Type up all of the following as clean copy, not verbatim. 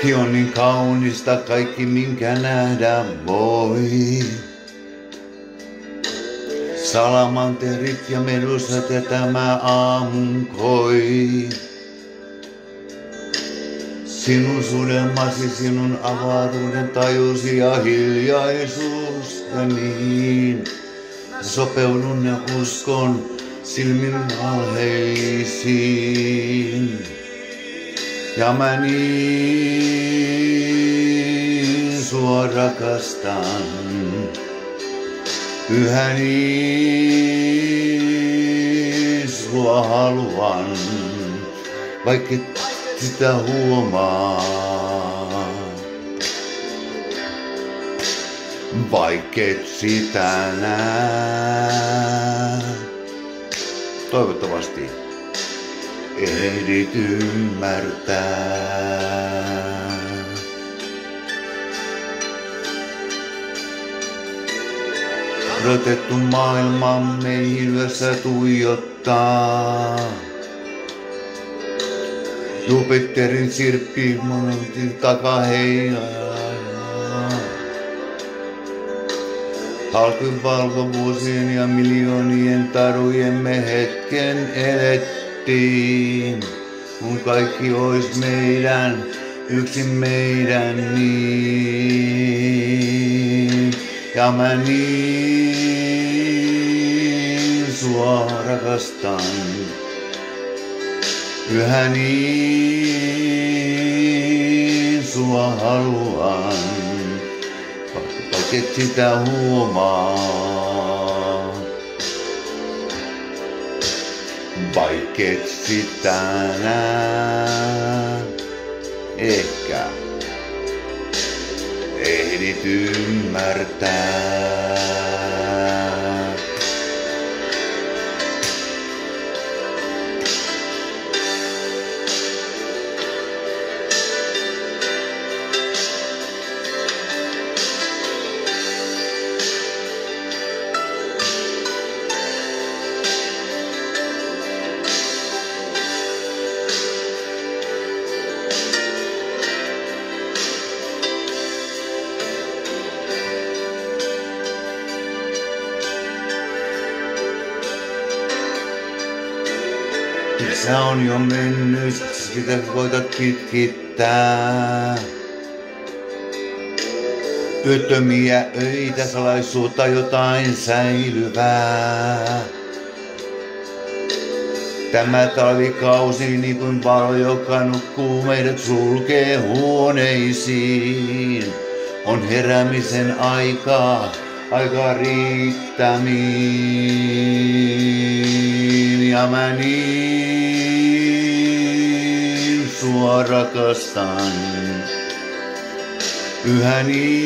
On niin kaunista kaikki minkä nähdä voi. Salamanterit ja medusat ja tämä aamun koi. Sinun sudelmasi, sinun avaruuden tajusi ja hiljaisuus ja niin. Sopeudun ja uskon silmin valheisiin. Ja mä niin sua rakastan. Yhä niin sua haluan, vaikka sitä huomaa. Vaikket sitä näe. Toivottavasti ehdit ymmärtää. Odotettu maailmamme hiljaisessa tuijottaa. Jupiterin sirppi monotin takaheijaa. Halkyn valkovuosien ja miljoonien tarujemme hetken elettiin. Kun kaikki ois meidän, yksin meidän niin. Ja mä niin sua rakastan. Yhä niin sua haluan, vaikka et sitä huomaa. Vaikket sitä näe, ehkä ehdit ymmärtää. Sä on jo mennyt, sitä koitat pitkittää. Yöttömiä öitä, salaisuutta, jotain säilyvää. Tämä talvikausi niin kuin valo, joka nukkuu meidät sulkee huoneisiin. On heräämisen aikaa, aika riittämiin. Ja mä niin sua rakastan. Yhä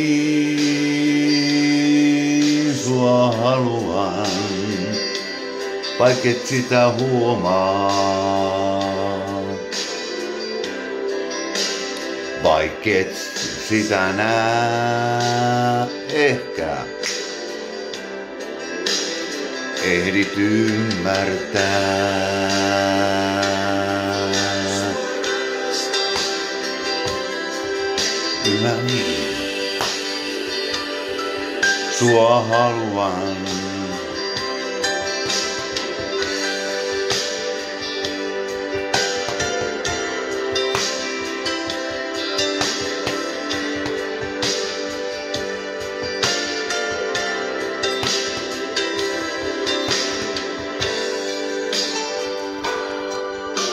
niin sua haluan, vaikket sitä huomaa. Vaikket sitä näe, ehkä ehdit ymmärtää. Yhä niin sua haluan.